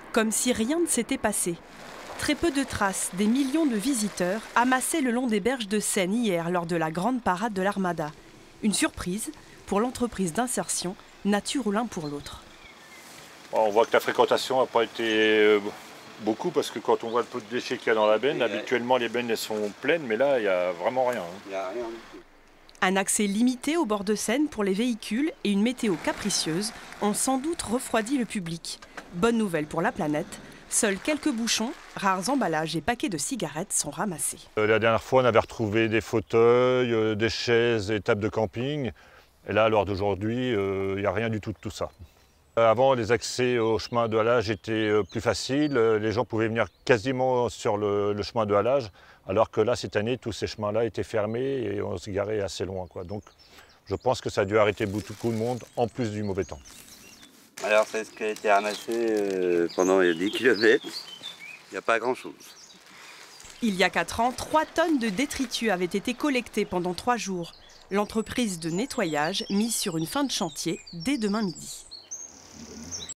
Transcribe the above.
Comme si rien ne s'était passé. Très peu de traces des millions de visiteurs amassés le long des berges de Seine hier lors de la grande parade de l'Armada. Une surprise pour l'entreprise d'insertion Nature ou l'un pour l'autre. On voit que la fréquentation n'a pas été beaucoup parce que quand on voit le peu de déchets qu'il y a dans la benne, habituellement les bennes elles sont pleines, mais là il n'y a vraiment rien. Il n'y a rien du tout. Un accès limité au bord de Seine pour les véhicules et une météo capricieuse ont sans doute refroidi le public. Bonne nouvelle pour la planète, seuls quelques bouchons, rares emballages et paquets de cigarettes sont ramassés. La dernière fois on avait retrouvé des fauteuils, des chaises et tables de camping. Et là, à l'heure d'aujourd'hui, il n'y a rien du tout de tout ça. Avant, les accès au chemin de halage étaient plus faciles. Les gens pouvaient venir quasiment sur le chemin de halage, alors que là, cette année, tous ces chemins-là étaient fermés et on se garait assez loin, quoi. Donc, je pense que ça a dû arrêter beaucoup de monde, en plus du mauvais temps. Alors, c'est ce qui a été ramassé pendant les 10 km. Il n'y a pas grand-chose. Il y a 4 ans, 3 tonnes de détritus avaient été collectées pendant 3 jours. L'entreprise de nettoyage mise sur une fin de chantier dès demain midi.